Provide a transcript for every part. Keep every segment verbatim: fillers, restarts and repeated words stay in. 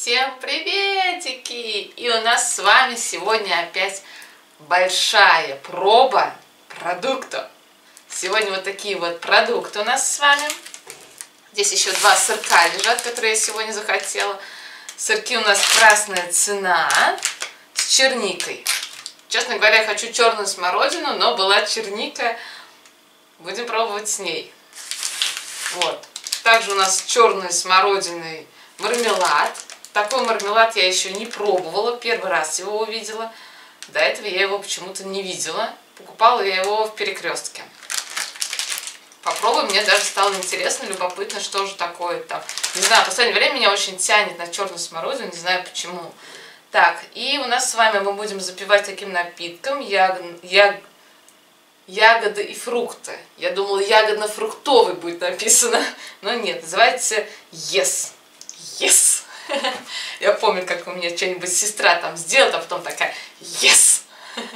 Всем приветики! И у нас с вами сегодня опять большая проба продуктов. Сегодня вот такие вот продукты у нас с вами. Здесь еще два сырка лежат, которые я сегодня захотела. Сырки у нас красная цена с черникой. Честно говоря, я хочу черную смородину, но была черника. Будем пробовать с ней. Вот. Также у нас черной смородиной мармелад. Такой мармелад я еще не пробовала, первый раз его увидела. До этого я его почему-то не видела. Покупала я его в Перекрестке. Попробуем, мне даже стало интересно, любопытно, что же такое там. Не знаю, в последнее время меня очень тянет на черную смородину, не знаю почему. Так, и у нас с вами мы будем запивать таким напитком ягод, яг, ягоды и фрукты. Я думала, ягодно-фруктовый будет написано, но нет, называется Yes. Yes. Я помню, как у меня что-нибудь сестра там сделала, а потом такая Yes.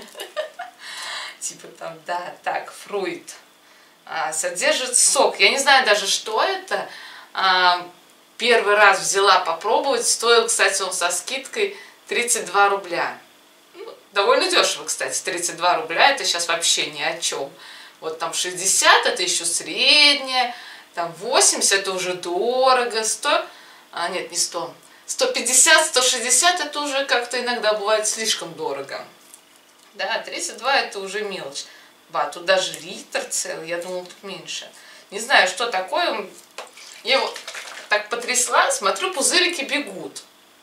Типа там, да, так, фруит. А, содержит сок. Я не знаю даже, что это. А, первый раз взяла попробовать. Стоил, кстати, он со скидкой тридцать два рубля. Ну, довольно дешево, кстати, тридцать два рубля. Это сейчас вообще ни о чем. Вот там шестьдесят, это еще среднее. Там восемьдесят, это уже дорого. сто, а нет, не сто. сто пятьдесят, сто шестьдесят, это уже как-то иногда бывает слишком дорого. Да, тридцать два это уже мелочь. Ба, тут даже литр целый, я думала, тут меньше. Не знаю, что такое. Я его так потрясла, смотрю, пузырики бегут.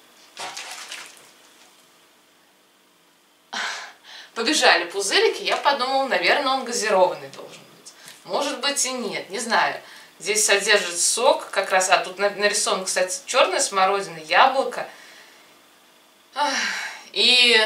Побежали пузырики, я подумала, наверное, он газированный должен быть. Может быть и нет, не знаю. Здесь содержит сок, как раз, а тут нарисован, кстати, черная смородина, яблоко. И,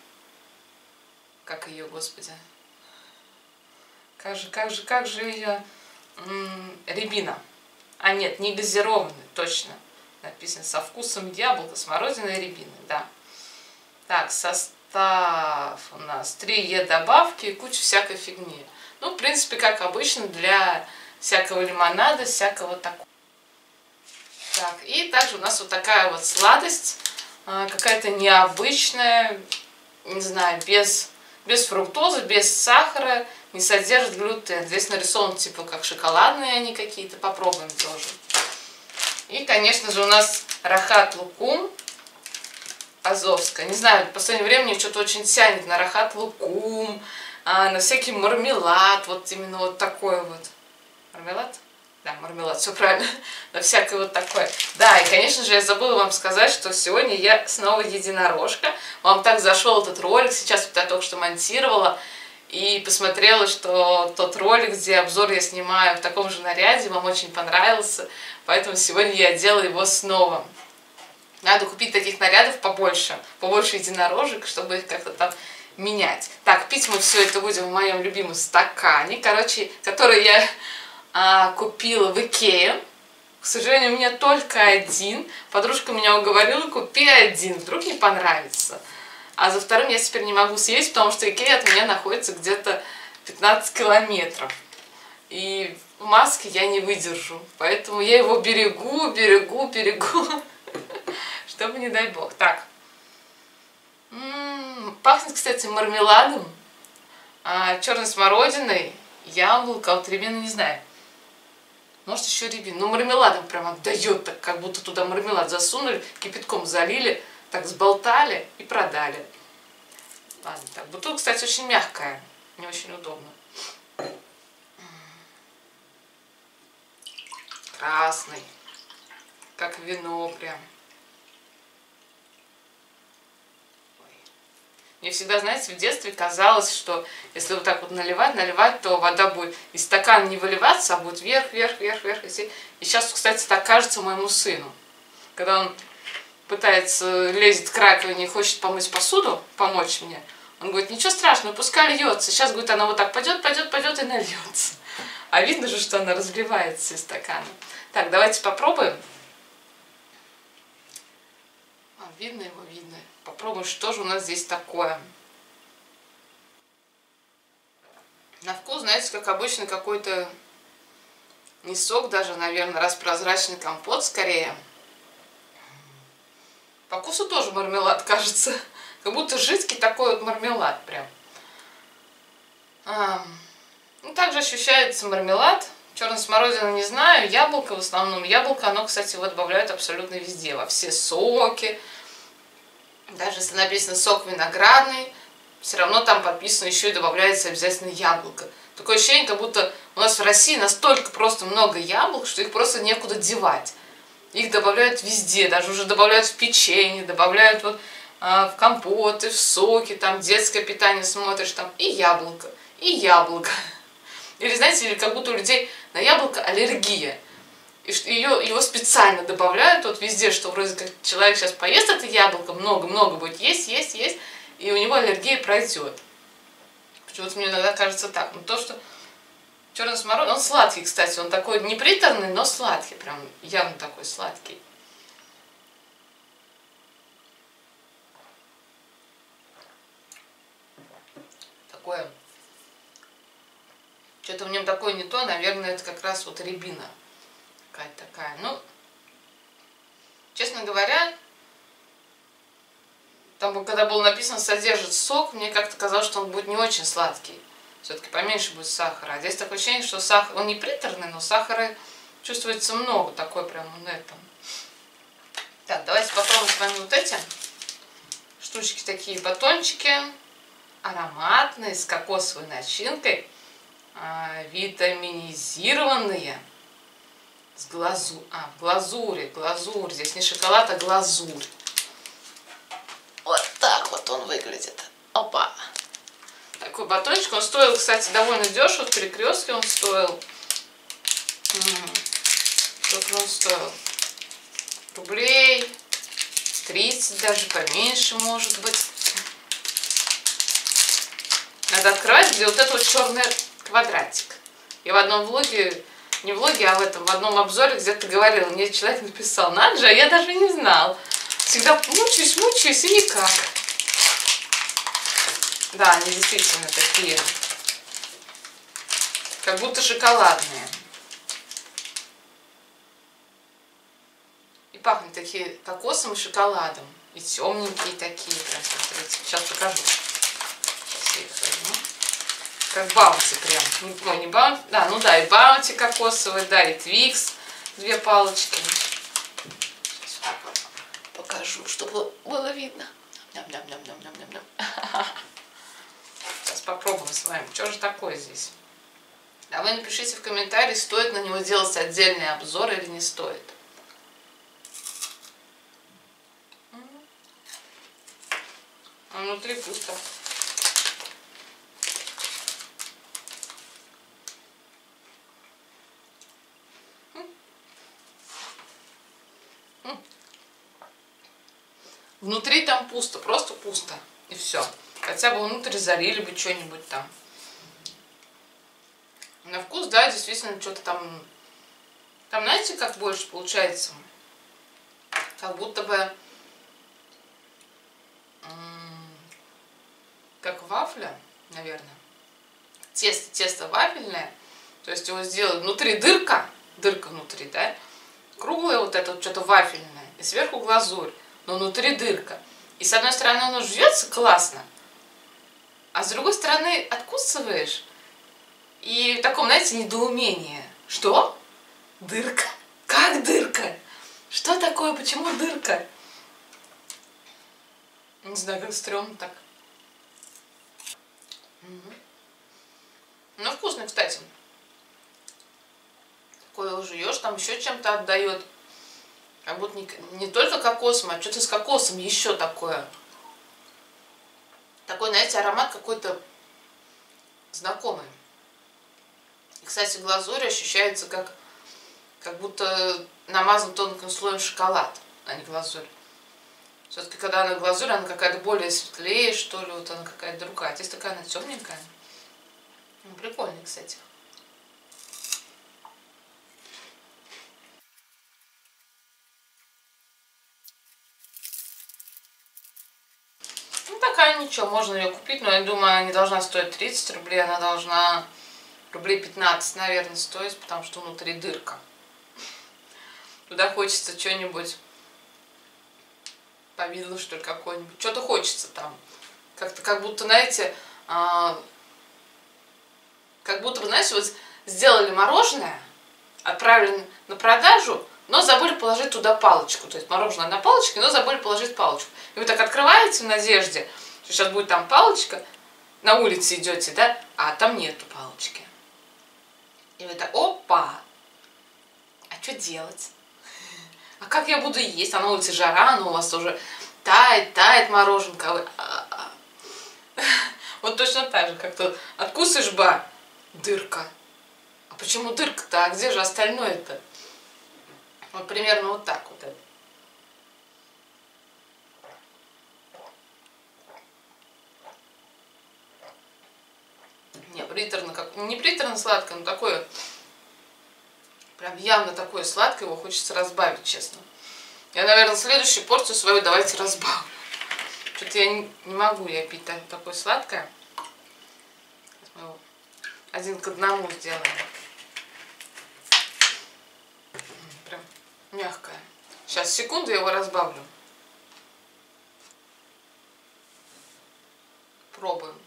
как ее, господи, как же, как же, как же ее, М-м, рябина. А нет, не газированный, точно. Написано со вкусом яблока, смородины и рябины, да. Так, состав у нас три Е добавки и куча всякой фигни. Ну, в принципе, как обычно, для всякого лимонада, всякого такого. Так, и также у нас вот такая вот сладость, какая-то необычная, не знаю, без, без фруктозы, без сахара, не содержит глютен. Здесь нарисован типа как шоколадные они какие-то, попробуем тоже. И, конечно же, у нас рахат лукум азовская. Не знаю, в последнее время мне что-то очень тянет на рахат лукум, на всякий мармелад, вот именно вот такой вот. Мармелад? Да, мармелад, все правильно. На всякое вот такое. Да, и, конечно же, я забыла вам сказать, что сегодня я снова единорожка. Вам так зашел этот ролик, сейчас вот я только что монтировала. И посмотрела, что тот ролик, где обзор я снимаю в таком же наряде, вам очень понравился. Поэтому сегодня я делаю его снова. Надо купить таких нарядов побольше, побольше единорожек, чтобы их как-то там менять. Так, пить мы все это будем в моем любимом стакане, короче, который я а, купила в Икее. К сожалению, у меня только один. Подружка меня уговорила, купи один, вдруг не понравится. А за вторым я теперь не могу съесть, потому что Икея от меня находится где-то пятнадцать километров. И в маске я не выдержу. Поэтому я его берегу, берегу, берегу. Чтобы не дай бог. Так. М-м-м, пахнет, кстати, мармеладом, а, черной смородиной, яблоко, вот рябина не знаю. Может еще рябина. Но мармеладом прям отдает, так как будто туда мармелад засунули, кипятком залили, так сболтали и продали. Ладно, так. Бутылка, кстати, очень мягкая. Не очень удобно. Красный. Как вино прям. Мне всегда, знаете, в детстве казалось, что если вот так вот наливать, наливать, то вода будет из стакана не выливаться, а будет вверх, вверх, вверх, вверх. И сейчас, кстати, так кажется моему сыну. Когда он пытается, лезет к раковине и хочет помыть посуду, помочь мне, он говорит, ничего страшного, пускай льется. Сейчас, говорит, она вот так пойдет, пойдет, пойдет и нальется. А видно же, что она разливается из стакана. Так, давайте попробуем. А, видно его, видно. Попробуем, что же у нас здесь такое. На вкус, знаете, как обычно, какой-то не сок даже, наверное, распрозрачный компот скорее. По вкусу тоже мармелад, кажется. Как будто жидкий такой вот мармелад прям. А, ну, также ощущается мармелад. Черная смородина не знаю, яблоко в основном. Яблоко, оно, кстати, его добавляют абсолютно везде. Во все соки. Даже если написано сок виноградный, все равно там подписано еще и добавляется обязательно яблоко. Такое ощущение, как будто у нас в России настолько просто много яблок, что их просто некуда девать. Их добавляют везде, даже уже добавляют в печенье, добавляют вот а, в компоты, в соки, там детское питание смотришь, там и яблоко, и яблоко. Или знаете, или как будто у людей на яблоко аллергия. И ее, его специально добавляют вот везде, что вроде как человек сейчас поест это яблоко, много-много будет есть, есть, есть, и у него аллергия пройдет. Почему-то мне иногда кажется так. Но то, что черный смородина, он сладкий, кстати, он такой не приторный, но сладкий, прям явно такой сладкий. Такое, что-то в нем такое не то, наверное, это как раз вот рябина. Какая-то такая. Ну, честно говоря, там, когда было написано «содержит сок», мне как-то казалось, что он будет не очень сладкий. Все-таки поменьше будет сахара. А здесь такое ощущение, что сахар, он не приторный, но сахара чувствуется много, такой прям на этом. Так, давайте попробуем с вами вот эти штучки, такие батончики, ароматные, с кокосовой начинкой, витаминизированные, с глазу... а, глазурь, глазурь, здесь не шоколад, а глазурь. Вот так вот он выглядит. Опа! Такой батончик. Он стоил, кстати, довольно дешево. В Перекрестке он стоил. Сколько он стоил? Рублей тридцать, даже поменьше, может быть. Надо открывать, где вот этот вот черный квадратик. Я в одном влоге, не влоге, а в этом, в одном обзоре где-то говорила, мне человек написал, надо же, а я даже не знал. Всегда мучаюсь, мучаюсь и никак. Да, они действительно такие, как будто шоколадные. И пахнут такие кокосом и шоколадом. И темненькие такие, прям, смотрите. Сейчас покажу. Сейчас я их возьму. Как баунти прям. Ну, не баунти, да, ну да, и баунти кокосовый, да, и твикс. Две палочки. Покажу, чтобы было видно. Ням-ням-ням-ням-ням-ням. Сейчас попробуем с вами. Что же такое здесь? А вы напишите в комментарии, стоит на него делать отдельный обзор или не стоит. А внутри пусто. Внутри там пусто, просто пусто. И все. Хотя бы внутрь залили бы что-нибудь там. На вкус, да, действительно, что-то там... Там, знаете, как больше получается? Как будто бы... Как вафля, наверное. Тесто, тесто вафельное. То есть его сделали внутри дырка. Дырка внутри, да? Круглое вот это вот что-то вафельное. И сверху глазурь. Но внутри дырка. И с одной стороны оно жуется классно, а с другой стороны откусываешь. И в таком, знаете, недоумении. Что? Дырка? Как дырка? Что такое? Почему дырка? Не знаю, как стрёмно так. Угу. Ну, вкусно, кстати. Такое жуешь, там еще чем-то отдает. Как будто не, не только кокосом, а что-то с кокосом еще такое. Такой, знаете, аромат какой-то знакомый. И, кстати, глазурь ощущается как, как будто намазан тонким слоем шоколад, а не глазурь. Все-таки, когда она глазурь, она какая-то более светлее, что ли, вот она какая-то другая. Здесь такая она темненькая. Ну, прикольная, кстати. Ну, такая ничего, можно ее купить, но я думаю, она не должна стоить тридцать рублей, она должна рублей пятнадцать, наверное, стоить, потому что внутри дырка. Туда хочется что-нибудь повидло, что ли, какое-нибудь. Что-то хочется там. Как-то, как будто, знаете, а, как будто бы, знаете, вот сделали мороженое, отправили на продажу, но забыли положить туда палочку. То есть мороженое на палочке, но забыли положить палочку. И вы так открываете в надежде, что сейчас будет там палочка, на улице идете, да, а там нету палочки. И вы так, опа, а что делать? А как я буду есть? А на улице жара, но у вас уже тает, тает мороженка. Вы... А -а -а. Вот точно так же, как-то откусываешь, ба, дырка. А почему дырка-то? А где же остальное-то? Вот примерно вот так вот это. Не, приторно, как, не приторно сладкое, но такое, прям явно такое сладкое, его хочется разбавить, честно. Я, наверное, следующую порцию свою давайте разбавлю. Что-то я не, не могу я пить так, такое сладкое. Мы его один к одному сделаем. Прям мягкое. Сейчас, секунду, я его разбавлю. Пробуем.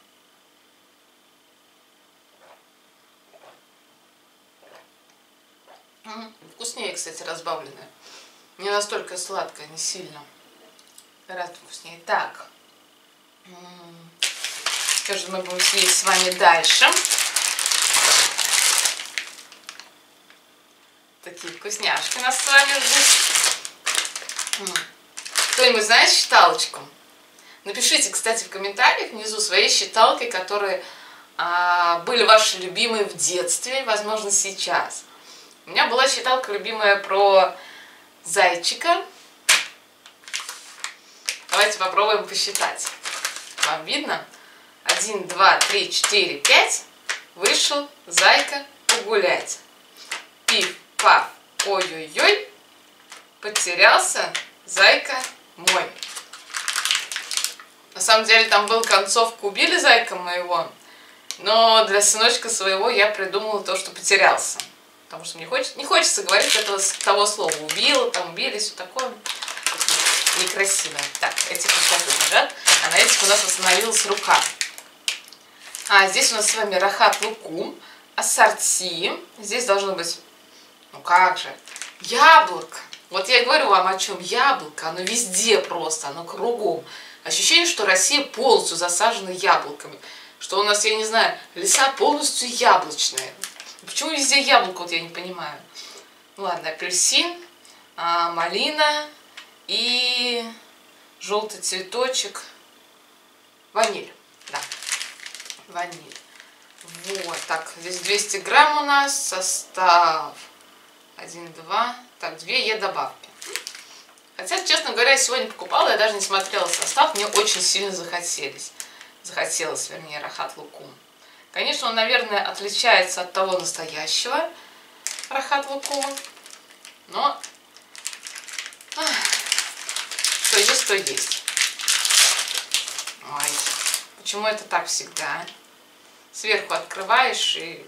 Вкуснее, кстати, разбавленное. Не настолько сладкое, не сильно. Гораздо вкуснее. Так. Что же мы будем съесть с вами дальше? Такие вкусняшки у нас с вами ждут. Кто-нибудь знает считалочку? Напишите, кстати, в комментариях внизу свои считалки, которые а, были ваши любимые в детстве, возможно, сейчас. У меня была считалка любимая про зайчика. Давайте попробуем посчитать. Вам видно? Один, два, три, четыре, пять. Вышел зайка погулять. Пиф, паф, ой-ой-ой. Потерялся зайка мой. На самом деле там был концовка «Убили зайка моего», но для сыночка своего я придумала то, что потерялся. Потому что мне хочется, не хочется говорить этого, того слова. Убила, там убили, все такое. Некрасиво. Так, эти пускай лежат. А на этих у нас восстановилась рука. А здесь у нас с вами рахат лукум, ассорти. Здесь должно быть, ну как же, яблоко. Вот я и говорю вам о чем. Яблоко, оно везде просто, оно кругом. Ощущение, что Россия полностью засажена яблоками. Что у нас, я не знаю, леса полностью яблочные. Почему везде яблоко, вот я не понимаю. Ладно, апельсин, а, малина и желтый цветочек. Ваниль, да, ваниль. Вот, так, здесь двести грамм у нас, состав один, два, так, две Е-добавки. Хотя, честно говоря, я сегодня покупала, я даже не смотрела состав, мне очень сильно захотелось. Захотелось, вернее, рахат лукум. Конечно, он, наверное, отличается от того настоящего рахат лукума, но ах, что есть, то есть. Ой, почему это так всегда? Сверху открываешь и...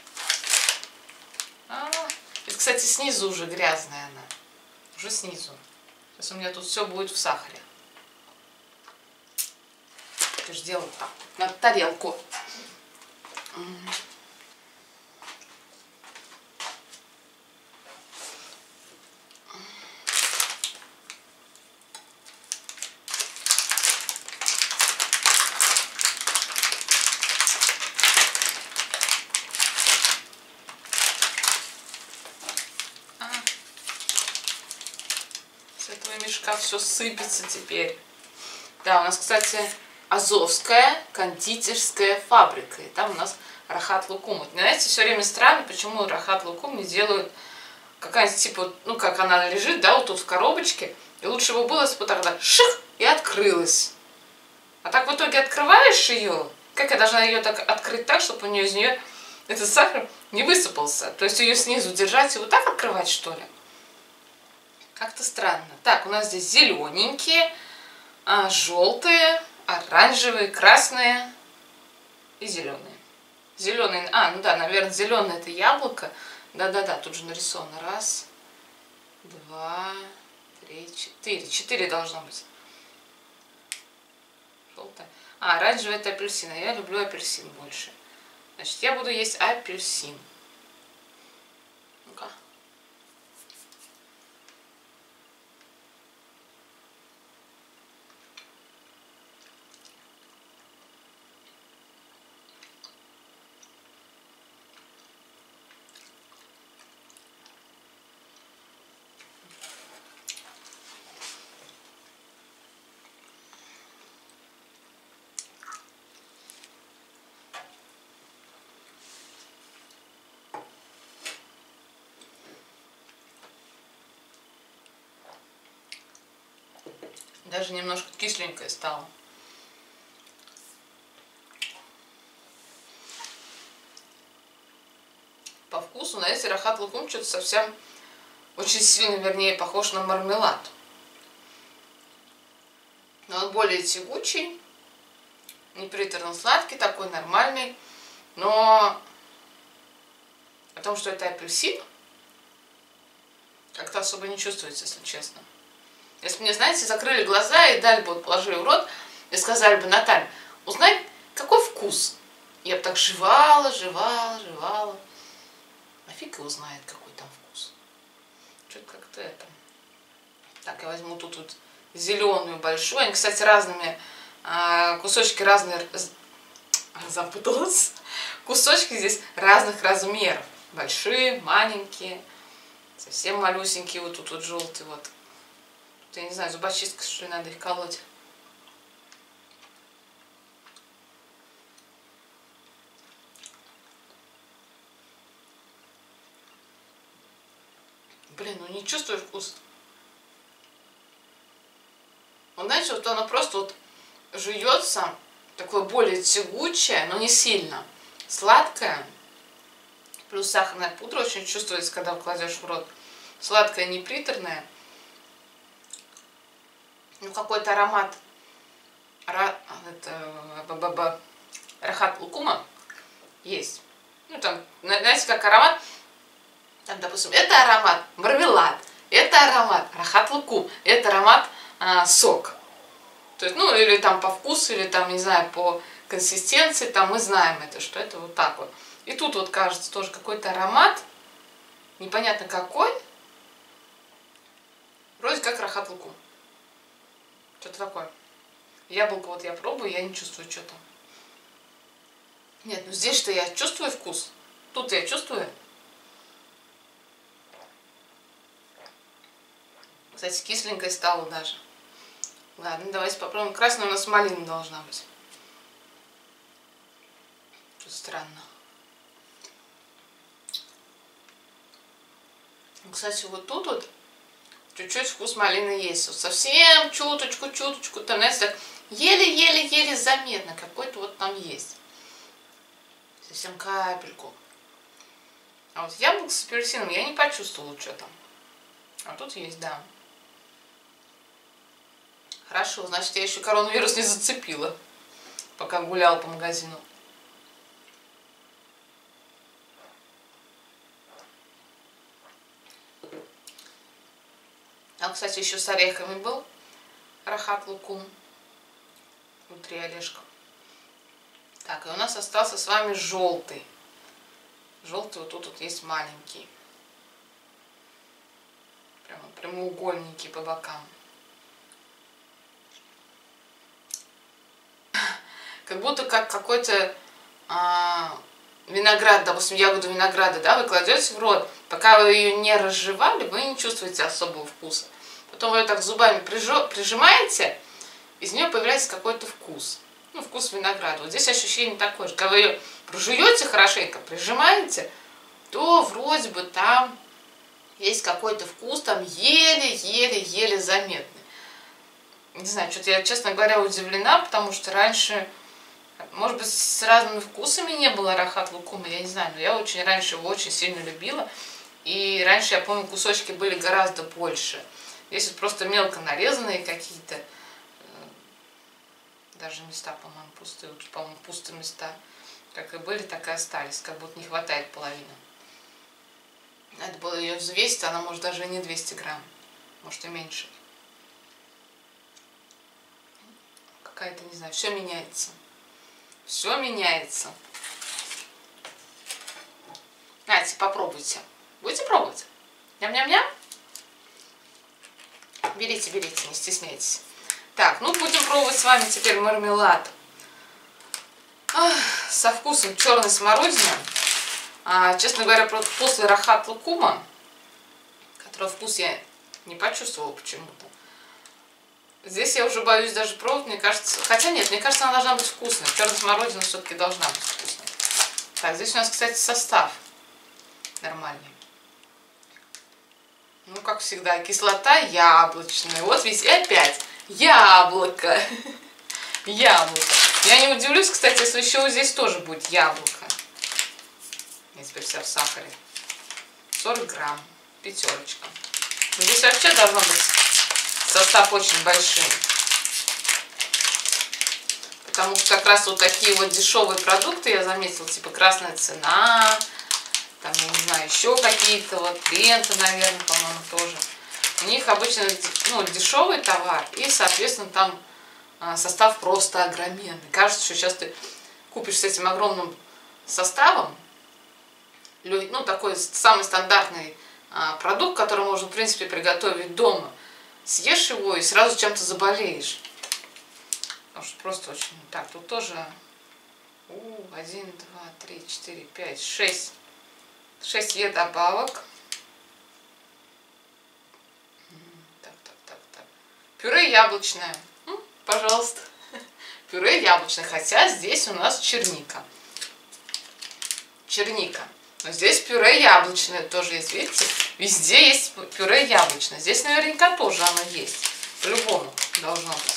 А, это, кстати, снизу уже грязная она. Уже снизу. Сейчас у меня тут все будет в сахаре. Ты же делал так. На тарелку. С этого мешка все сыпется теперь. Да, у нас, кстати, Азовская кондитерская фабрика. И там у нас рахат лукум. Вот, знаете, все время странно, почему рахат лукум не делают какая-нибудь типа, ну как она лежит, да, вот тут в коробочке. И лучше бы было, если бы тогда ших и открылась. А так в итоге открываешь ее. Как я должна ее так открыть так, чтобы у нее из нее этот сахар не высыпался? То есть ее снизу держать и вот так открывать, что ли? Как-то странно. Так, у нас здесь зелененькие, а, желтые, оранжевые, красные и зеленые. Зеленый, а, ну да, наверное, зеленое это яблоко. Да-да-да, тут же нарисовано. Раз, два, три, четыре. Четыре должно быть. желтая. А, оранжевый это апельсин, а я люблю апельсин больше. Значит, я буду есть апельсин. Ну-ка. Даже немножко кисленькое стало. По вкусу, на эти рахат лукум что-то совсем очень сильно, вернее, похож на мармелад. Но он более тягучий, не приторно-сладкий, такой нормальный. Но о том, что это апельсин, как-то особо не чувствуется, если честно. Если бы мне, знаете, закрыли глаза и дали бы, вот, положили в рот, и сказали бы: Наталья, узнай, какой вкус. Я бы так жевала, жевала, жевала. А фиг его знает, какой там вкус. Что-то как-то это. Так, я возьму тут вот зеленую большую. Они, кстати, разными, кусочки разные, запуталась. Кусочки здесь разных размеров. Большие, маленькие, совсем малюсенькие. Вот тут вот желтый вот. Я не знаю, зубочисткой, что ли, надо их колоть. Блин, ну не чувствую вкус. Вот знаете, вот оно просто вот жуется, такое более тягучее, но не сильно. Сладкое. Плюс сахарная пудра очень чувствуется, когда кладешь в рот. Сладкое, не приторное. Ну, какой-то аромат ра, это, рахат лукума есть. Ну, там, знаете, как аромат, там, допустим, это аромат мармелад, это аромат рахат лукум, это аромат а, сок. То есть, ну, или там по вкусу, или там, не знаю, по консистенции, там мы знаем это, что это вот так вот. И тут вот кажется тоже какой-то аромат, непонятно какой, вроде как рахат лукум. Что-то такое. Яблоко вот я пробую, я не чувствую что-то. Нет, ну здесь-то я чувствую вкус. Тут я чувствую. Кстати, кисленькой стало даже. Ладно, давайте попробуем. Красная у нас малина должна быть. Что странно. Кстати, вот тут вот чуть-чуть вкус малины есть. Вот совсем чуточку-чуточку. Там, знаете, так еле-еле-еле заметно. Какой-то вот там есть. Совсем капельку. А вот яблоко с апельсином я не почувствовала, что там. А тут есть, да. Хорошо, значит, я еще коронавирус не зацепила, пока гуляла по магазину. А, кстати, еще с орехами был рахат лукум. Внутри орешка. Так, и у нас остался с вами желтый. Желтый вот тут вот есть маленький. Прямо прямоугольники по бокам. Как будто как какой-то а, виноград, допустим, ягоду винограда, да, вы кладете в рот. Пока вы ее не разжевали, вы не чувствуете особого вкуса. Потом вы ее так зубами прижимаете, из нее появляется какой-то вкус. Ну, вкус винограда. Вот здесь ощущение такое же. Когда вы ее прожуете хорошенько, прижимаете, то вроде бы там есть какой-то вкус, там еле-еле-еле заметный. Не знаю, что-то я, честно говоря, удивлена, потому что раньше, может быть, с разными вкусами не было рахат лукума, я не знаю, но я очень раньше его очень сильно любила. И раньше, я помню, кусочки были гораздо больше. Здесь вот просто мелко нарезанные какие-то, даже места, по-моему, пустые, вот, по-моему, пустые места, как и были, так и остались, как будто не хватает половины. Надо было ее взвесить, она может даже и не двести грамм, может и меньше. какая-то, не знаю, все меняется. Все меняется. Нате, попробуйте. Будете пробовать? Ням-ням-ням? Берите, берите, не стесняйтесь. Так, ну будем пробовать с вами теперь мармелад. Ах, со вкусом черной смородины. А, честно говоря, после рахат лукума, которого вкус я не почувствовала почему-то, здесь я уже боюсь даже пробовать, мне кажется... Хотя нет, мне кажется, она должна быть вкусной. Черная смородина все-таки должна быть вкусной. Так, здесь у нас, кстати, состав нормальный. Ну, как всегда, кислота яблочная. Вот весь, и опять яблоко. Яблоко. Я не удивлюсь, кстати, если еще здесь тоже будет яблоко. Я теперь вся в сахаре. сорок грамм. Пятерочка. Здесь вообще должно быть состав очень большим. Потому что как раз вот такие вот дешевые продукты я заметила, типа Красная Цена, там, я не знаю, еще какие-то, вот Лента, наверное, по-моему, тоже. У них обычно, ну, дешевый товар, и, соответственно, там а, состав просто огроменный. Кажется, что сейчас ты купишь с этим огромным составом, ну, такой самый стандартный а, продукт, который можно, в принципе, приготовить дома. Съешь его и сразу чем-то заболеешь. Потому что просто очень... Так, тут тоже... У, один, два, три, четыре, пять, шесть. шесть е добавок. Так, так, так, так. Пюре яблочное. М, пожалуйста. Пюре яблочное. Хотя здесь у нас черника. Черника. Но здесь пюре яблочное тоже есть. Видите? Везде есть пюре яблочное. Здесь наверняка тоже оно есть. По-любому должно быть.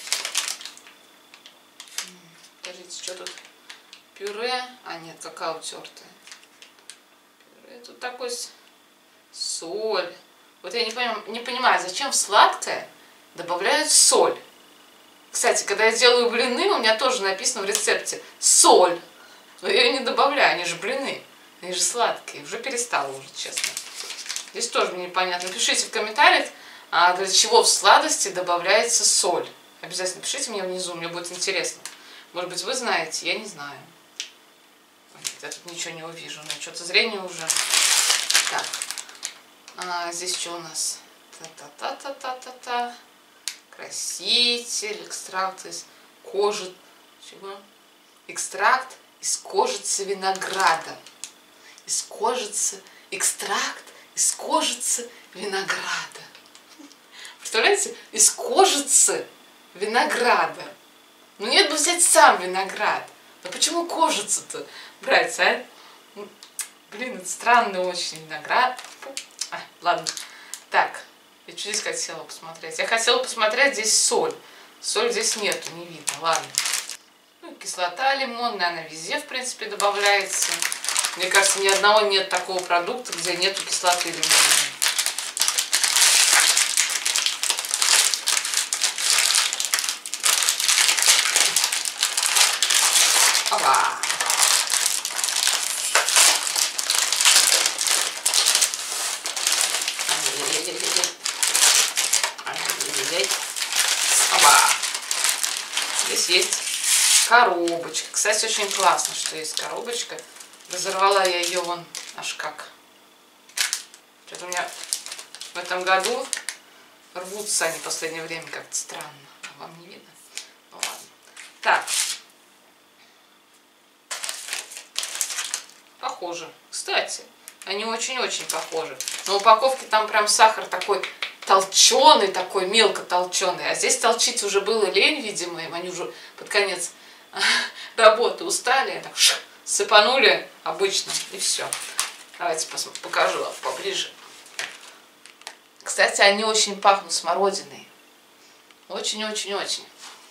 Подождите, что тут? Пюре. А нет, какая утертая. Пюре. Тут такой соль. Вот я не понимаю, не понимаю, зачем в сладкое добавляют соль. Кстати, когда я делаю блины, у меня тоже написано в рецепте соль. Но я ее не добавляю, они же блины. Они же сладкие. Уже перестала уже, честно. Здесь тоже мне непонятно. Напишите в комментариях, для чего в сладости добавляется соль. Обязательно пишите мне внизу, мне будет интересно. Может быть, вы знаете, я не знаю. Я тут ничего не увижу, но что-то зрение уже. Так, а, здесь что у нас? Та-та-та-та-та-та-та. Краситель, экстракт из кожи. Чего? Экстракт из кожицы винограда. Из кожицы, экстракт из кожицы винограда. Представляете? Из кожицы винограда. Ну нет бы взять сам виноград. Но почему кожицу-то брать, а? Блин, это странный очень виноград. А, ладно. Так, я что здесь хотела посмотреть? Я хотела посмотреть здесь соль. Соль здесь нету, не видно. Ладно. Ну, кислота лимонная, она везде, в принципе, добавляется. Мне кажется, ни одного нет такого продукта, где нету кислоты лимонной. Опа! Опа! Здесь есть коробочка. Кстати, очень классно, что есть коробочка. Разорвала я ее вон аж как. Что-то у меня в этом году рвутся они в последнее время как-то странно. А вам не видно? Ну ладно. Так. Похоже. Кстати, они очень-очень похожи. На упаковке там прям сахар такой толченый, такой мелко толченый. А здесь толчить уже было лень, видимо, им они уже под конец работы устали. Так сыпанули обычно и все. Давайте покажу вам поближе. Кстати, они очень пахнут смородиной. Очень-очень-очень.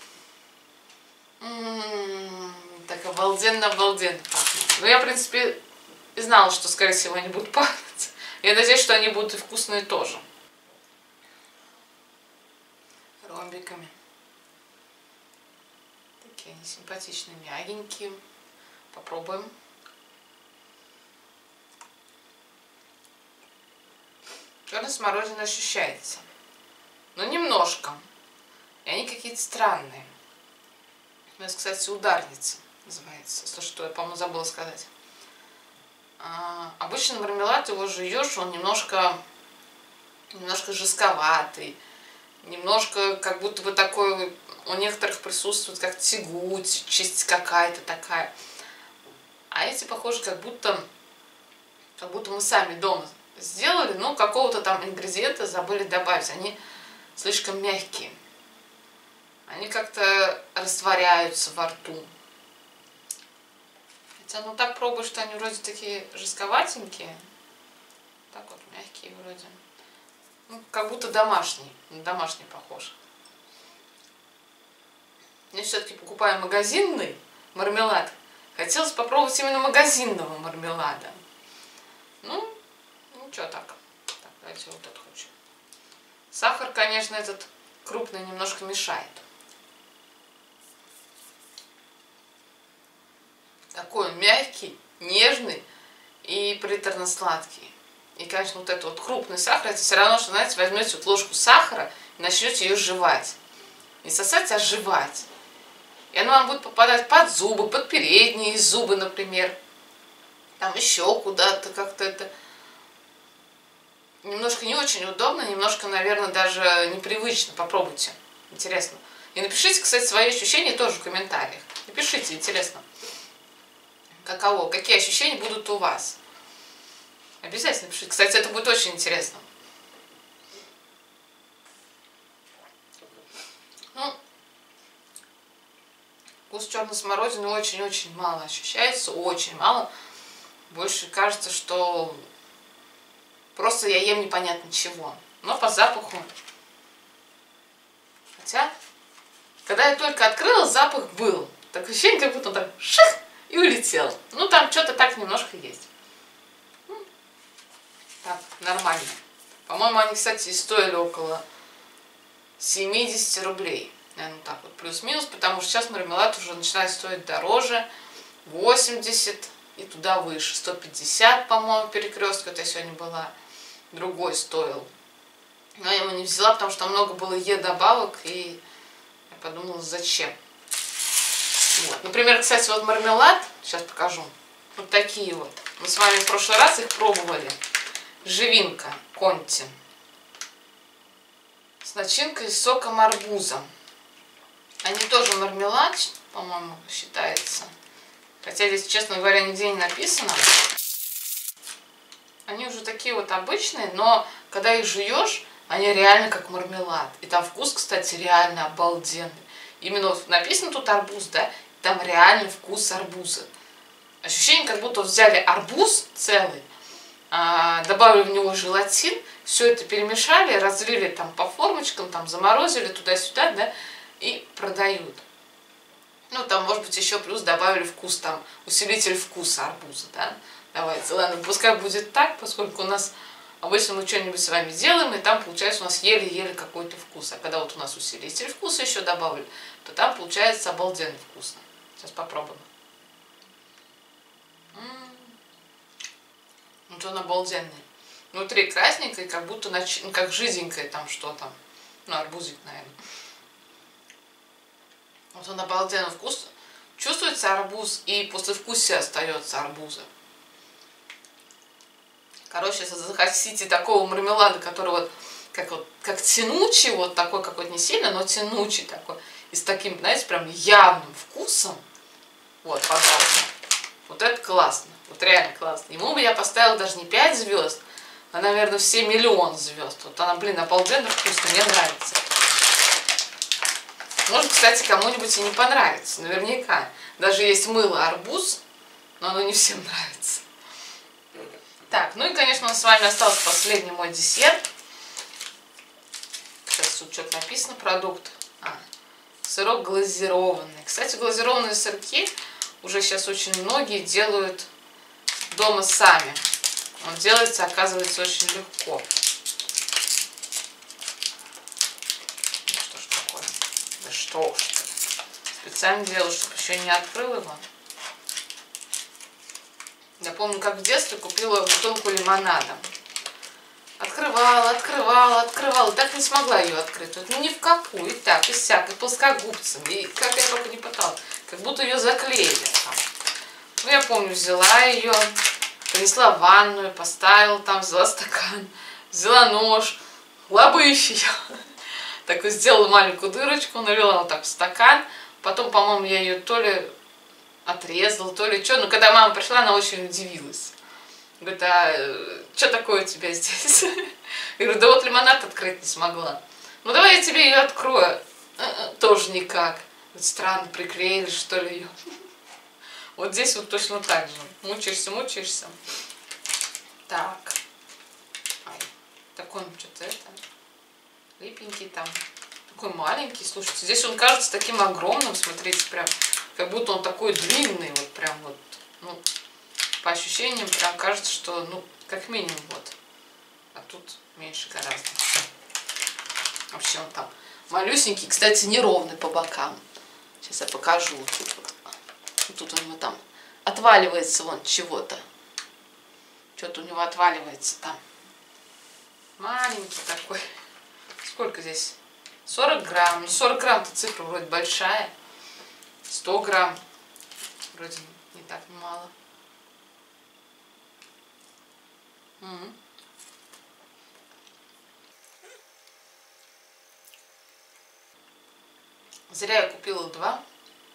Так обалденно-обалденно пахнет. Ну, я, в принципе, знала, что, скорее всего, они будут пахнуть. Я надеюсь, что они будут и вкусные тоже. Ромбиками. Такие они симпатичные, мягенькие. Попробуем. Черная смородина ощущается. Но немножко. И они какие-то странные. У нас, кстати, ударница называется. То, что я, по-моему, забыла сказать. А, обычно мармелад его жуешь, он немножко, немножко жестковатый. Немножко как будто бы такой у некоторых присутствует как тягучесть какая-то такая. А эти похожи как будто, как будто мы сами дома сделали, но какого-то там ингредиента забыли добавить. Они слишком мягкие. Они как-то растворяются во рту. Хотя, ну так пробую, что они вроде такие жестковатенькие. Так вот, мягкие вроде. Ну, как будто домашний. Домашний похож. Я все-таки покупаю магазинный мармелад. Хотелось попробовать именно магазинного мармелада. Ну, ничего так. Так, давайте вот этот хочу. Сахар, конечно, этот крупный немножко мешает. Такой он мягкий, нежный и приторно-сладкий. И, конечно, вот этот вот крупный сахар, это все равно, что, знаете, возьмете вот ложку сахара и начнете ее жевать. Не сосать, а жевать. И она вам будет попадать под зубы, под передние зубы, например. Там еще куда-то как-то это... Немножко не очень удобно, немножко, наверное, даже непривычно. Попробуйте. Интересно. И напишите, кстати, свои ощущения тоже в комментариях. Напишите, интересно. Каково, какие ощущения будут у вас. Обязательно пишите. Кстати, это будет очень интересно. Ну, вкус черной смородины очень-очень мало ощущается, очень мало. Больше кажется, что просто я ем непонятно чего. Но по запаху. Хотя, когда я только открыла, запах был. Такое ощущение, как будто он так ших и улетел. Ну, там что-то так немножко есть. Так, нормально. По-моему, они, кстати, стоили около семидесяти рублей. Наверное, так вот, плюс-минус, потому что сейчас мармелад уже начинает стоить дороже. восемьдесят и туда выше. сто пятьдесят, по-моему, перекрестка. Это я сегодня была. Другой стоил. Но я его не взяла, потому что много было Е-добавок. И я подумала, зачем. Вот. Например, кстати, вот мармелад. Сейчас покажу. Вот такие вот. Мы с вами в прошлый раз их пробовали. Живинка Конти. С начинкой с соком арбуза. Они тоже мармелад, по-моему, считается. Хотя здесь, честно говоря, нигде не написано. Они уже такие вот обычные, но когда их жуешь, они реально как мармелад. И там вкус, кстати, реально обалденный. Именно вот написано тут арбуз, да? Там реально вкус арбуза. Ощущение, как будто взяли арбуз целый, добавили в него желатин, все это перемешали, разлили там по формочкам, там заморозили туда-сюда, да, и продают. Ну, там, может быть, еще плюс добавили вкус, там, усилитель вкуса арбуза, да. Давайте, ладно, пускай будет так, поскольку у нас обычно мы что-нибудь с вами делаем, и там, получается, у нас еле-еле какой-то вкус. А когда вот у нас усилитель вкуса еще добавили, то там, получается, обалденно вкусно. Сейчас попробуем. Вот он обалденный. Внутри красненькое, как будто нач... как жиденькое там что-то. Ну, арбузик, наверное. Вот он обалденный вкус. Чувствуется арбуз, и послевкусие остается арбуза. Короче, если захотите такого мармелада, который вот как, вот, как тянучий, вот такой какой-то не сильно, но тянучий такой. И с таким, знаете, прям явным вкусом. Вот, пожалуйста. Вот это классно. Вот реально классно. Ему бы я поставила даже не пять звезд, а, наверное, все миллион звезд. Вот она, блин, обалденно вкусная, мне нравится. Может, кстати, кому-нибудь и не понравится, наверняка. Даже есть мыло арбуз, но оно не всем нравится. Так, ну и, конечно, у нас с вами остался последний мой десерт. Сейчас тут что-то написано, продукт. А, сырок глазированный. Кстати, глазированные сырки уже сейчас очень многие делают дома сами. Он делается, оказывается, очень легко. Ну, что ж такое? Да что ж ты. Специально делаю, чтобы еще не открыл его. Я помню, как в детстве купила бутылку лимонада. Открывала, открывала, открывала. Так не смогла ее открыть. Вот, ну ни в какую. И так, и сяк, и плоскогубцами. И как я только не пыталась. Как будто ее заклеили. Ну, я помню, взяла ее, принесла в ванную, поставила там, взяла стакан, взяла нож, лобыщ ее. Так сделала маленькую дырочку, налила вот так в стакан. Потом, по-моему, я ее то ли отрезала, то ли что. Но когда мама пришла, она очень удивилась. Говорит, а что такое у тебя здесь? Я говорю, да вот лимонад открыть не смогла. Ну давай я тебе ее открою. Тоже никак. Вот странно, приклеили что ли ее. Вот здесь вот точно так же. Мучаешься, мучаешься. Так. Ай, такой он что-то это. Липенький там. Такой маленький. Слушайте, здесь он кажется таким огромным. Смотрите, прям. Как будто он такой длинный. Вот прям вот. Ну, по ощущениям прям кажется, что, ну, как минимум вот. А тут меньше гораздо. Вообще он там малюсенький. Кстати, неровный по бокам. Сейчас я покажу. Тут, вот. Тут у него там отваливается вон чего-то. Что-то у него отваливается там. Маленький такой. Сколько здесь? сорок грамм. Ну, сорок грамм-то цифра вроде большая. сто грамм. Вроде не так мало. Угу. Зря я купила два.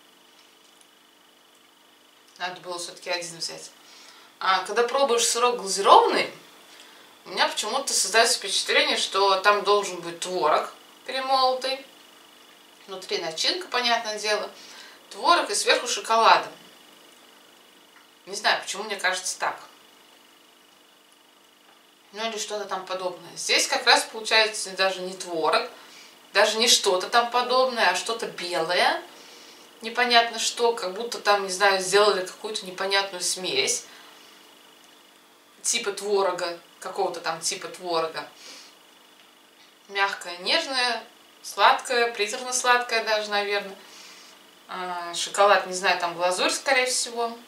Надо было все-таки один взять. А когда пробуешь сырок глазированный, у меня почему-то создается впечатление, что там должен быть творог перемолотый. Внутри начинка, понятное дело. Творог и сверху шоколадом. Не знаю, почему мне кажется так. Ну или что-то там подобное. Здесь как раз получается даже не творог, даже не что-то там подобное, а что-то белое. Непонятно что, как будто там, не знаю, сделали какую-то непонятную смесь. Типа творога, какого-то там типа творога. Мягкое, нежное, сладкое, приторно-сладкое даже, наверное. А, шоколад, не знаю, там глазурь, скорее всего.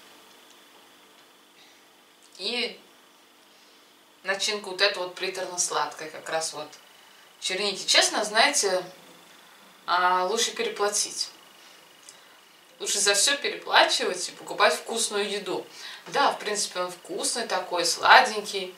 И начинка вот эта вот приторно-сладкая, как раз вот черники. Честно, знаете, лучше переплатить. Лучше за все переплачивать и покупать вкусную еду. Да, в принципе, он вкусный такой, сладенький,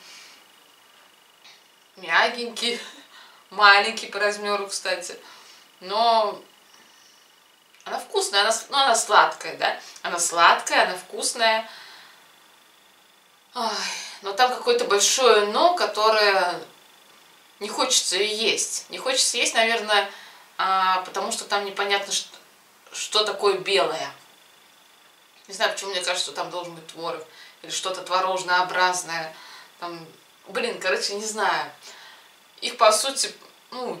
мягенький, маленький по размеру, кстати. Но она вкусная, она, ну, она сладкая, да? Она сладкая, она вкусная. Ой, но там какое-то большое но, которое не хочется ее есть. Не хочется есть, наверное, потому что там непонятно, что, что такое белое. Не знаю, почему мне кажется, что там должен быть творог. Или что-то творожнообразное. Там, блин, короче, не знаю. Их, по сути, ну,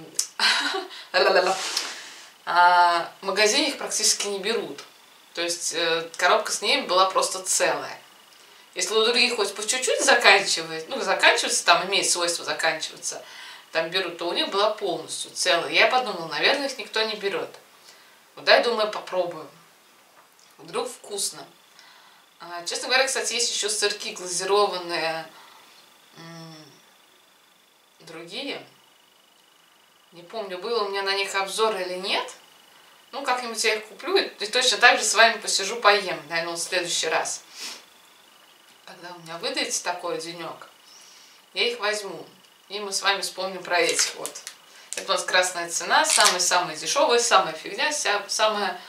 в магазине их практически не берут. То есть коробка с ними была просто целая. Если у других хоть по чуть-чуть заканчивает, ну, заканчивается, там имеет свойство заканчиваться, там берут, то у них была полностью целая. Я подумала, наверное, их никто не берет. Вот дай, думаю, попробую. Вдруг вкусно. А, честно говоря, кстати, есть еще сырки глазированные, другие. Не помню, было у меня на них обзор или нет. Ну, как-нибудь я их куплю и точно так же с вами посижу, поем, наверное, в следующий раз. Когда у меня выдается такой денек, я их возьму. И мы с вами вспомним про этих вот. Это у нас красная цена, самая-самая дешевая, самая фигня, вся, самая...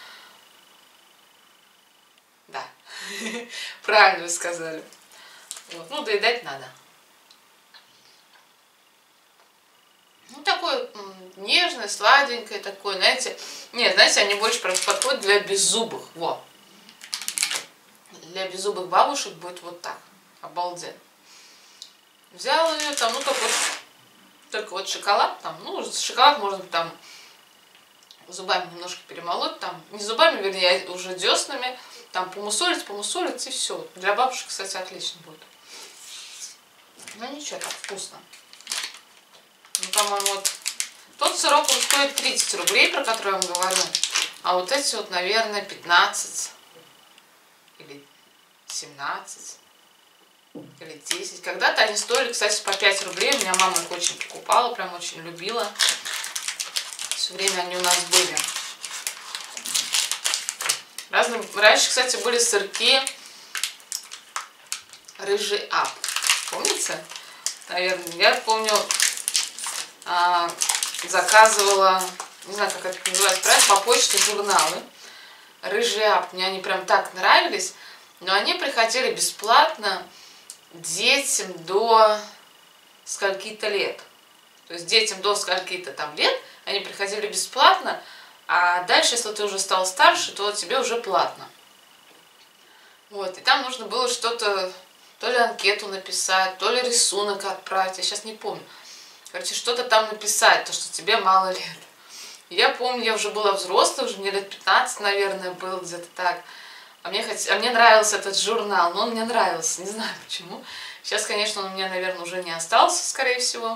Да, правильно вы сказали. Вот. Ну, доедать надо. Ну, такое нежное, сладенькое такое, знаете. Нет, знаете, они больше подходят для беззубых. Во. Для беззубых бабушек будет вот так. Обалденно. Взял ее там, ну только вот, только вот шоколад там, ну шоколад можно там зубами немножко перемолоть, там, не зубами, вернее, уже деснами, там помусолить, помусолить и все. Для бабушек, кстати, отлично будет. Ну ничего, так вкусно. Ну, по-моему, вот тот сырок он стоит тридцать рублей, про который я вам говорю, а вот эти вот, наверное, пятнадцать или семнадцать. или десять. Когда-то они стоили, кстати, по пять рублей. У меня мама их очень покупала, прям очень любила. Все время они у нас были. Разные... Раньше, кстати, были сырки Рыжий Ап. Помните? Наверное, я помню, а, заказывала, не знаю, как это называется правильно, по почте журналы Рыжий Ап. Мне они прям так нравились, но они приходили бесплатно детям до скольки-то лет. То есть детям до скольки-то там лет они приходили бесплатно, а дальше, если ты уже стал старше, то тебе уже платно. Вот, и там нужно было что-то, то ли анкету написать, то ли рисунок отправить, я сейчас не помню. Короче, что-то там написать, то, что тебе мало лет. И я помню, я уже была взрослой, уже мне лет пятнадцать, наверное, было где-то так. А мне, хот... а мне нравился этот журнал, но он мне нравился, не знаю почему. Сейчас, конечно, он у меня, наверное, уже не остался, скорее всего.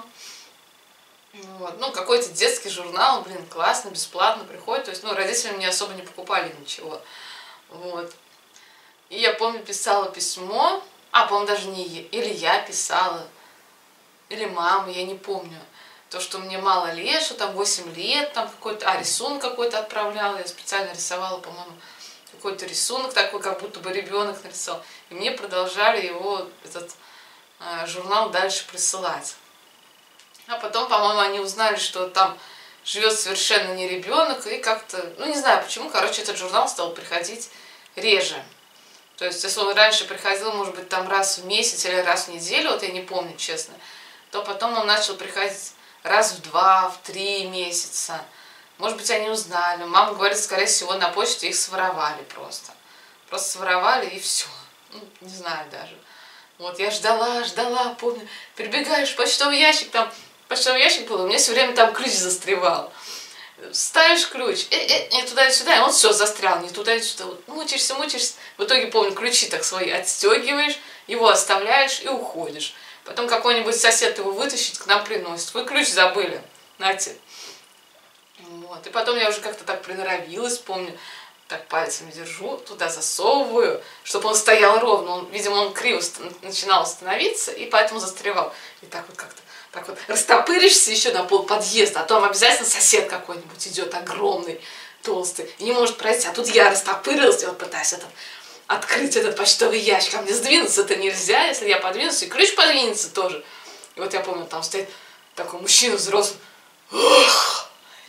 Вот. Ну, какой-то детский журнал, блин, классно, бесплатно приходит. То есть, ну, родители мне особо не покупали ничего. Вот. И я помню, писала письмо, а, по-моему, даже не я, или я писала, или мама, я не помню. То, что мне мало лет, что там восемь лет, там какой-то, а, рисунок какой-то отправляла, я специально рисовала, по-моему, какой-то рисунок такой, как будто бы ребенок нарисовал. И мне продолжали его, этот э, журнал дальше присылать. А потом, по-моему, они узнали, что там живет совершенно не ребенок, и как-то, ну не знаю почему, короче, этот журнал стал приходить реже. То есть, если он раньше приходил, может быть, там раз в месяц или раз в неделю, вот я не помню, честно, то потом он начал приходить раз в два, в три месяца. Может быть, они узнали. Мама говорит, скорее всего, на почте их своровали просто. Просто своровали и все. Ну, не знаю даже. Вот, я ждала, ждала, помню. Прибегаешь в почтовый ящик, там почтовый ящик был, у меня все время там ключ застревал. Ставишь ключ, э, э, не туда и сюда, и он все застрял, не туда и сюда. Вот, мучаешься, мучаешься. В итоге, помню, ключи так свои отстегиваешь, его оставляешь и уходишь. Потом какой-нибудь сосед его вытащит, к нам приносит. Вы ключ забыли, нате. Вот. И потом я уже как-то так приноровилась, помню, так пальцами держу, туда засовываю, чтобы он стоял ровно. Он, видимо, он криво начинал становиться, и поэтому застревал. И так вот как-то, так вот растопыришься еще на пол подъезда, а там обязательно сосед какой-нибудь идет, огромный, толстый, и не может пройти. А тут я растопырилась, и вот пытаюсь этот, открыть этот почтовый ящик. А мне сдвинуться-то нельзя, если я подвинусь, и ключ подвинется тоже. И вот я помню, там стоит такой мужчина взрослый. Ох!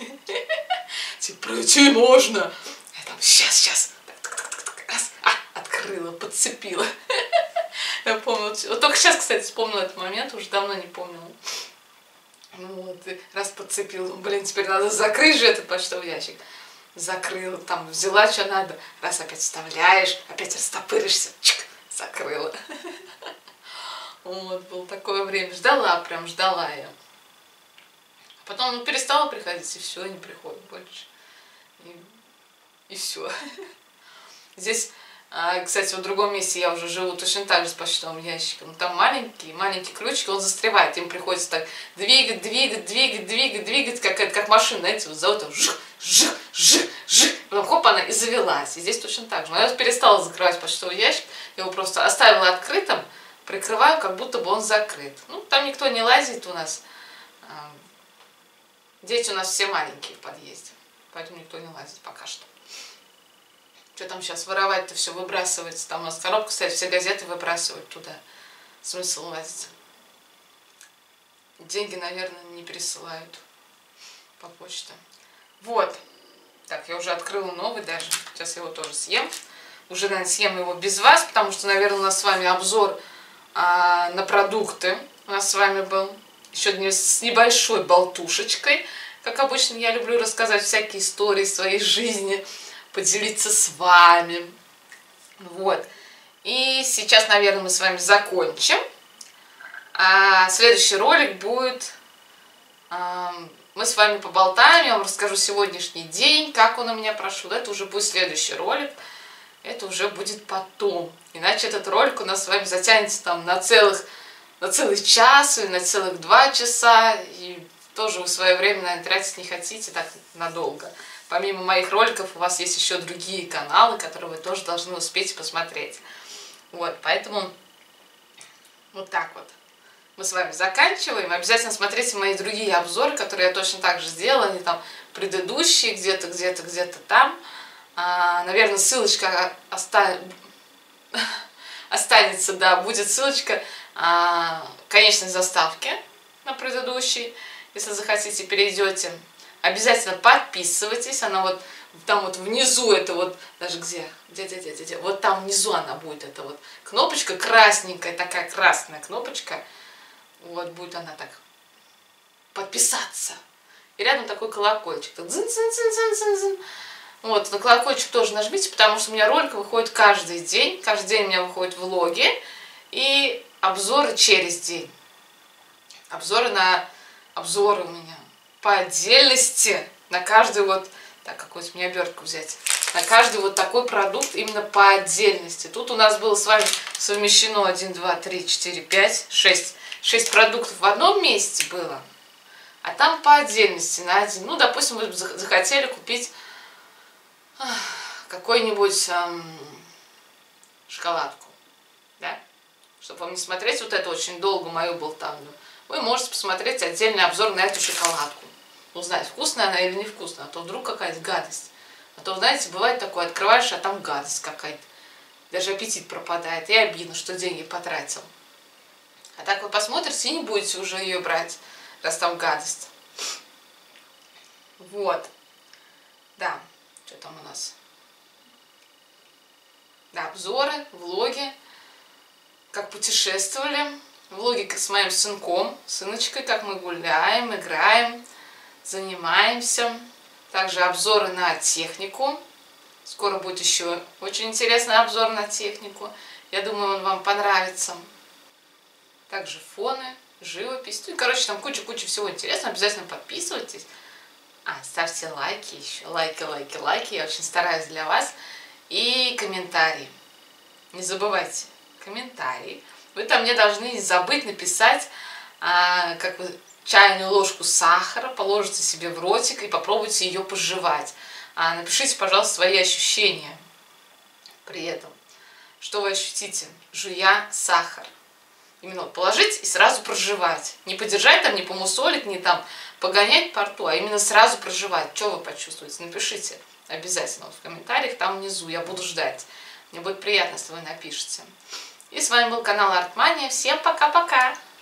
Типа, пройти можно. Я там, сейчас, сейчас. Так, так, так, так, раз. А, открыла, подцепила. Я помню. Вот только сейчас, кстати, вспомнила этот момент, уже давно не помнила. Вот, и раз подцепила. Блин, теперь надо закрыть же этот почтовый ящик. Закрыла, там, взяла, что надо. Раз опять вставляешь, опять растопыришься. Чик, закрыла. Вот, было такое время. Ждала, прям ждала я. Потом ну, перестала приходить, и все, не приходит больше. И, и все. Здесь, кстати, в другом месте я уже живу точно так же с почтовым ящиком. Там маленький, маленький ключик, он застревает. Им приходится так двигать, двигать, двигать, двигать, двигать, как, как машина, знаете, вот зовут, жих, жих, жих, жих. Потом хоп, она и завелась. И здесь точно так же. Но я перестала закрывать почтовый ящик, я его просто оставила открытым, прикрываю, как будто бы он закрыт. Ну, там никто не лазит у нас. Дети у нас все маленькие в подъезде, поэтому никто не лазит пока что. Что там сейчас воровать-то все выбрасывается? Там у нас коробка, кстати, все газеты выбрасывают туда. Смысл лазить? Деньги, наверное, не присылают по почте. Вот. Так, я уже открыла новый даже. Сейчас я его тоже съем. Уже, наверное, съем его без вас, потому что, наверное, у нас с вами обзор а, на продукты. У нас с вами был. Еще с небольшой болтушечкой. Как обычно, я люблю рассказать всякие истории своей жизни, поделиться с вами. Вот. И сейчас, наверное, мы с вами закончим. А следующий ролик будет... А, мы с вами поболтаем, я вам расскажу сегодняшний день, как он у меня прошел. Это уже будет следующий ролик. Это уже будет потом. Иначе этот ролик у нас с вами затянется там на целых... на целый час или на целых два часа, и тоже вы свое время, наверное, тратить не хотите так надолго. Помимо моих роликов у вас есть еще другие каналы, которые вы тоже должны успеть посмотреть. Вот, поэтому Вот так вот. Мы с вами заканчиваем. Обязательно смотрите мои другие обзоры, которые я точно так же сделала. Они там предыдущие, где-то, где-то, где-то там. А, наверное, ссылочка оста... останется, да, будет ссылочка а, конечной заставки на предыдущий. Если захотите, перейдете. Обязательно подписывайтесь. Она вот там вот внизу, это вот, даже где, где, где, где, где, вот там внизу она будет, это вот кнопочка красненькая, такая красная кнопочка. Вот будет она так, подписаться. И рядом такой колокольчик. Так, дзын, дзын, дзын, дзын, дзын, дзын. Вот, на колокольчик тоже нажмите, потому что у меня ролик выходит каждый день. Каждый день у меня выходят влоги и обзоры через день. Обзоры на обзоры у меня по отдельности на каждый вот, так, какую-то мне обертку взять, на каждый вот такой продукт именно по отдельности. Тут у нас было с вами совмещено один, два, три, четыре, пять, шесть. шесть продуктов в одном месте было, а там по отдельности на один. Ну, допустим, вы захотели купить какую-нибудь эм, шоколадку, да? Чтобы вам не смотреть вот это очень долго мою болтовню, вы можете посмотреть отдельный обзор на эту шоколадку. Узнать, вкусная она или невкусная, а то вдруг какая-то гадость. А то, знаете, бывает такое, открываешь, а там гадость какая-то. Даже аппетит пропадает, и обидно, что деньги потратил. А так вы посмотрите и не будете уже ее брать, раз там гадость. Вот. Да, что там у нас? Да, обзоры, влоги, как путешествовали. Влоги с моим сынком, сыночкой, как мы гуляем, играем, занимаемся. Также обзоры на технику. Скоро будет еще очень интересный обзор на технику. Я думаю, он вам понравится. Также фоны, живопись. Ну и, короче, там куча-куча всего интересного. Обязательно подписывайтесь. А, ставьте лайки еще. Лайки, лайки, лайки. Я очень стараюсь для вас. И комментарии. Не забывайте комментарии. Вы там мне должны не забыть написать, а, как вы чайную ложку сахара положите себе в ротик и попробуйте ее пожевать. А, напишите, пожалуйста, свои ощущения при этом. Что вы ощутите, жуя сахар. Именно положить и сразу прожевать. Не подержать там, не помусолить, не там погонять по рту, а именно сразу прожевать. Что вы почувствуете? Напишите обязательно в комментариях там внизу. Я буду ждать. Мне будет приятно, если вы напишите. И с вами был канал Артмания. Всем пока-пока!